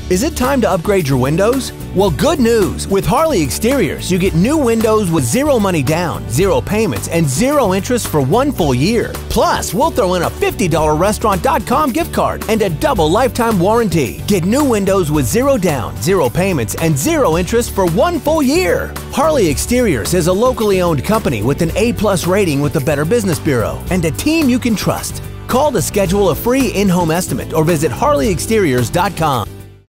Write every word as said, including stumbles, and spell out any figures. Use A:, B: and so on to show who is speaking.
A: Is it time to upgrade your windows? Well, good news! With Harley Exteriors, you get new windows with zero money down, zero payments, and zero interest for one full year. Plus, we'll throw in a fifty dollar restaurant dot com gift card and a double lifetime warranty. Get new windows with zero down, zero payments, and zero interest for one full year. Harley Exteriors is a locally owned company with an A plus rating with the Better Business Bureau and a team you can trust. Call to schedule a free in-home estimate or visit Harley Exteriors dot com.